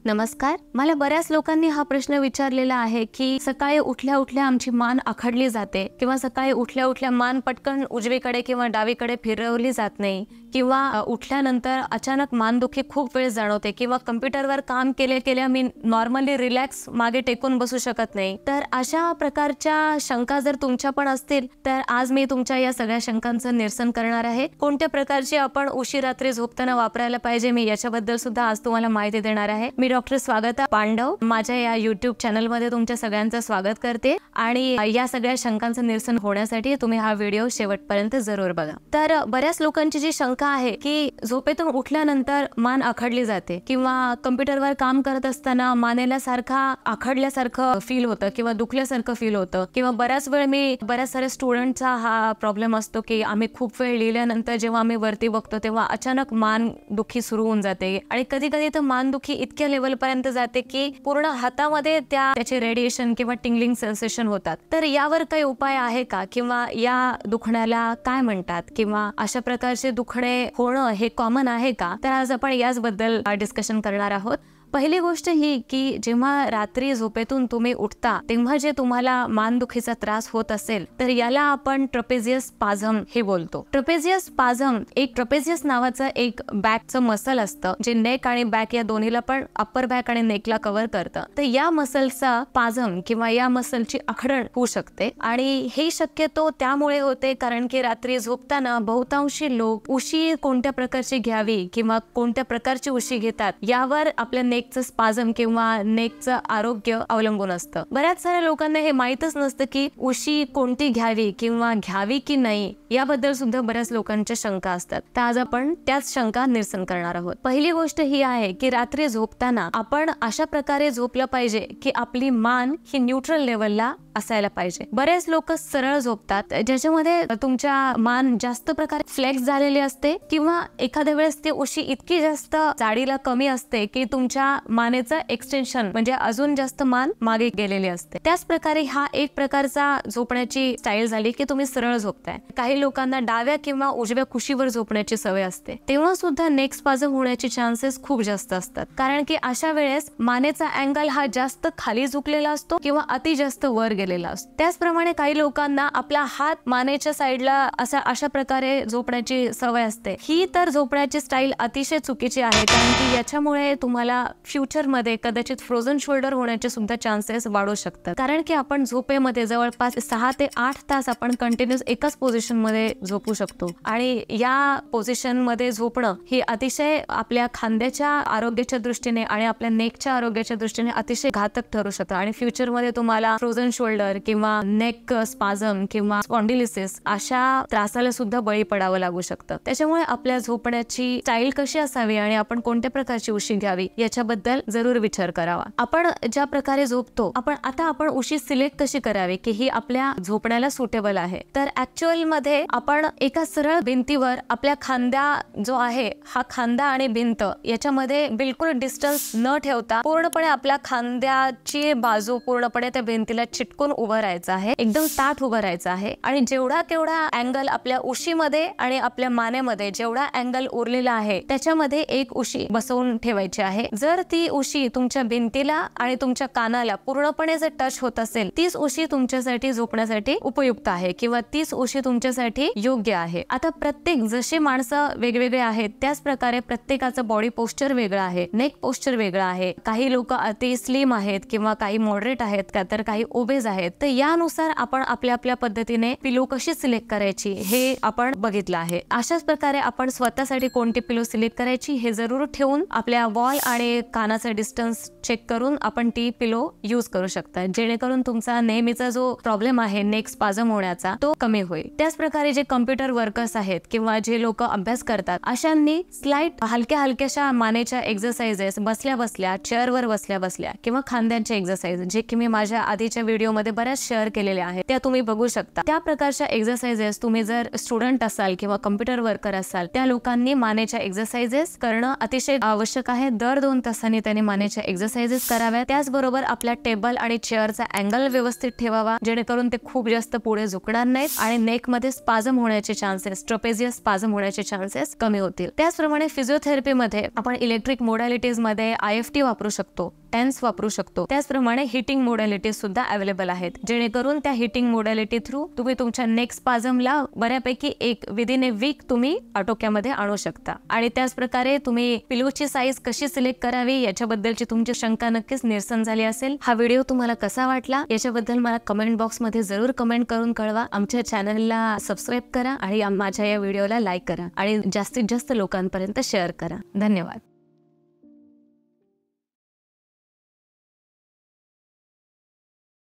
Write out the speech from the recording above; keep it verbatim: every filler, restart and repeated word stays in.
नमस्कार. मला बऱ्याच लोकांनी हा प्रश्न विचारलेला आहे की सकाळी उठल्या उठल्या आमची मान आखडली जाते किंवा सकाळी उठल्या उठल्या मान पटकन उजवीकडे किंवा डावीकडे फिरवली जात नाही किंवा उठल्यानंतर अचानक मानदुखी खूप वेळ जाणवते किंवा कम्प्युटरवर काम केले केल्या मी नॉर्मली रिलॅक्स मागे टेकून बसू शकत नाही. तर अशा प्रकारच्या शंका जर तुमच्या पण असतील तर आज मी तुमच्या या सगळ्या शंकांचं निरसन करणार आहे. कोणत्या प्रकारची आपण उशीर रात्री झोपताना वापरायला पाहिजे मी याच्याबद्दल सुद्धा आज तुम्हाला माहिती देणार आहे. मी डॉक्टर स्वागता पांडव माझ्या या युट्यूब चॅनल मध्ये तुमच्या सगळ्यांचं स्वागत करते आणि या सगळ्या शंकांचं निरसन होण्यासाठी तुम्ही हा व्हिडिओ शेवटपर्यंत जरूर बघा. तर बऱ्याच लोकांची जी शंका आहे की झोपेतून उठल्यानंतर मान आखडली जाते किंवा कम्प्युटरवर काम करत असताना मानेला सारखा आखडल्यासारखं फील होतं किंवा दुखल्यासारखं फील होतं किंवा बऱ्याच वेळ मी बऱ्याच साऱ्या स्टुडंटचा हा प्रॉब्लेम असतो की आम्ही खूप वेळ लिहिल्यानंतर जेव्हा आम्ही वरती बघतो तेव्हा अचानक मान दुखी सुरू होऊन जाते आणि कधी कधी तर मान दुखी इतक्या लेवल पर्यंत जाते की पूर्ण हातामध्ये त्या त्याचे रेडिएशन किंवा टिंगलिंग सेन्सेशन होतात. तर यावर काही उपाय आहे का किंवा या दुखण्याला काय म्हणतात किंवा अशा प्रकारचे दुखणे होणं हे कॉमन आहे का, तर आज आपण याच बद्दल डिस्कशन करणार आहोत. पहिली गोष्ट ही की जेव्हा रात्री झोपेतून तुम्ही उठता तेव्हा जे तुम्हाला मानदुखीचा त्रास होत असेल तर याला आपण ट्रपेझियस स्पाझम हे बोलतो. ट्रपेझियस स्पाझम एक ट्रपेझियस नावाचं एक बॅकचं मसल असतं जे नेक आणि बॅक या दोन्हीला पण अप्पर बॅक आणि नेकला कव्हर करतं. तर या मसलचा स्पाझम किंवा या मसलची आखडण होऊ शकते आणि हे शक्यतो त्यामुळे होते कारण की रात्री झोपताना बहुतांशी लोक उशी कोणत्या प्रकारची घ्यावी किंवा कोणत्या प्रकारची उशी घेतात यावर आपल्या नेकचं स्पाझम किंवा नेकचं आरोग्य अवलंबून असतं. बऱ्याच साऱ्या लोकांना हे माहीतच नसतं की उशी कोणती घ्यावी किंवा घ्यावी की नाही याबद्दल सुद्धा बऱ्याच लोकांच्या शंका असतात. तर आज आपण त्याच शंका निरसन करणार आहोत. पहिली गोष्ट ही आहे की रात्री झोपताना आपण अशा प्रकारे झोपलं पाहिजे की आपली मान ही न्यूट्रल लेवलला असायला पाहिजे. बरेच लोक सरळ झोपतात ज्याच्यामध्ये तुमच्या मान जास्त प्रकारे फ्लेक्स झालेली असते किंवा एखाद्या वेळेस ती उशी इतकी जास्त जाडीला कमी असते की तुमच्या मानेचं एक्सटेन्शन म्हणजे अजून जास्त मान मागे गेलेली असते. त्याच प्रकारे हा एक प्रकारचा झोपण्याची स्टाईल झाली की तुम्ही सरळ झोपताय. काही लोकांना डाव्या किंवा उजव्या कुशीवर झोपण्याची सवय असते तेव्हा सुद्धा नेक स्पाझम होण्याचे चान्सेस खूप जास्त असतात कारण की अशा वेळेस मानेचा अँगल हा जास्त खाली झुकलेला असतो किंवा अति जास्त वर गेलेला असतो. त्याचप्रमाणे काही लोकांना आपला हात मानेच्या साईडला असा अशा प्रकारे झोपण्याची सवय असते. ही तर झोपण्याची स्टाईल अतिशय चुकीची आहे कारण की याच्यामुळे तुम्हाला फ्युचर मध्ये कदाचित फ्रोझन शोल्डर होण्याचे सुद्धा चान्सेस वाढू शकतात कारण की आपण झोपेमध्ये जवळपास सहा ते आठ तास आपण कंटिन्युअस एकाच पोझिशन मध्ये झोपू शकतो आणि या पोझिशन मध्ये झोपणं ही अतिशय आपल्या खांद्याच्या आरोग्याच्या दृष्टीने आणि आपल्या नेकच्या आरोग्याच्या दृष्टीने अतिशय घातक ठरू शकतं आणि फ्युचर मध्ये तुम्हाला फ्रोझन शोल्डर किंवा नेक स्पाझम किंवा स्पॉन्डिलिसिस अशा त्रासाला सुद्धा बळी पडावं लागू शकतं. त्याच्यामुळे आपल्या झोपण्याची स्टाईल कशी असावी आणि आपण कोणत्या प्रकारची उशी घ्यावी याच्याबद्दल जरूर विचार करावा. आपण ज्या प्रकारे झोपतो आपण आता आपण उशी सिलेक्ट कशी करावी की ही आपल्या झोपण्याला सुटेबल आहे. तर ऍक्च्युअल मध्ये आपण एका सरळ भिंतीवर आपल्या खांद्या जो आहे हा खांदा आणि भिंत याच्यामध्ये बिलकुल डिस्टन्स न ठेवता पूर्णपणे आपल्या खांद्याची बाजू पूर्णपणे त्या भिंतीला चिटकून उभं राहायचं आहे. एकदम ताठ उभं राहायचं आहे आणि जेवढा केवढा अँगल आपल्या उशीमध्ये आणि आपल्या मानेमध्ये जेवढा अँगल उरलेला आहे त्याच्यामध्ये एक उशी बसवून ठेवायची आहे. जर ती उशी तुमच्या भिंतीला आणि तुमच्या कानाला पूर्णपणे जर टच होत असेल तीच उशी तुमच्यासाठी झोपण्यासाठी उपयुक्त आहे किंवा तीच उशी तुमच्यासाठी योग्य आहे. आता प्रत्येक जशी माणसं वेगवेगळे आहेत त्याच प्रकारे प्रत्येकाचं बॉडी पोस्चर वेगळं आहे, नेक पोस्चर वेगळं आहे. काही लोक अति स्लिम आहेत किंवा काही मॉडरेट आहेत का तर काही ओबेज आहेत. तर यानुसार आपण आपल्या आपल्या पद्धतीने पिलो कशी सिलेक्ट करायची हे आपण बघितलं आहे. अशाच प्रकारे आपण स्वतःसाठी कोणती पिलो सिलेक्ट करायची हे जरूर ठेवून आपल्या वॉल आणि कानाचा डिस्टन्स चेक करून आपण ती पिलो यूज करू शकता जेणेकरून तुमचा नेहमीचा जो प्रॉब्लेम आहे नेक स्पाझम होण्याचा तो कमी होईल. त्याच प्रकारे जे कम्प्युटर वर्कर्स आहेत किंवा जे लोक अभ्यास करतात अशांनी स्लाइट हलक्या हलक्याशा मानेच्या एक्सरसाइजेस बसल्या बसल्या चेअरवर बसल्या बसल्या किंवा खांद्यांच्या एक्सरसाइज जे की मी माझ्या आधीच्या व्हिडिओमध्ये बऱ्याच शेअर केलेल्या आहेत त्या तुम्ही बघू शकता. त्या प्रकारच्या एक्सरसाइजेस तुम्ही जर स्टुडंट असाल किंवा कम्प्युटर वर्कर असाल त्या लोकांनी मानेच्या एक्सरसाइजेस करणं अतिशय आवश्यक आहे. दर दोन तास तासांनी त्याने मानेच्या एक्सरसाइजेस कराव्या. त्याचबरोबर आपल्या टेबल आणि चेअरचा अँगल व्यवस्थित ठेवावा, जेणेकरून ते खूप जास्त पुढे झुकणार नाहीत आणि नेक मध्ये स्पाझम होण्याचे चान्सेस, ट्रपेझियस स्पाझम होण्याचे चान्सेस कमी होतील. त्याचप्रमाणे फिजिओथेरपी मध्ये आपण इलेक्ट्रिक मोडॅलिटीज मध्ये आय एफ टी वापरू शकतो, टेन्स वापरू शकतो. त्याचप्रमाणे हिटिंग मोडॅलिटीज सुद्धा अवेलेबल आहेत, जेणेकरून त्या हिटिंग मोडॅलिटी थ्रू तुम्ही तुमच्या नेक स्पाझमला बऱ्यापैकी एक विदिन ए वीक तुम्ही आटोक्यामध्ये आणू शकता. आणि त्याच प्रकारे तुम्ही पिलोची साईज कशी सिलेक्ट करावी याच्याबद्दलची तुमची शंका नक्कीच निरसन झाली असेल. हा व्हिडिओ तुम्हाला कसा वाटला याच्याबद्दल मला कमेंट बॉक्स मध्ये जरूर कमेंट करून कळवा. आमच्या चॅनलला सबस्क्राईब करा आणि माझ्या या व्हिडिओला लाईक करा आणि जास्तीत जास्त लोकांपर्यंत शेअर करा. धन्यवाद.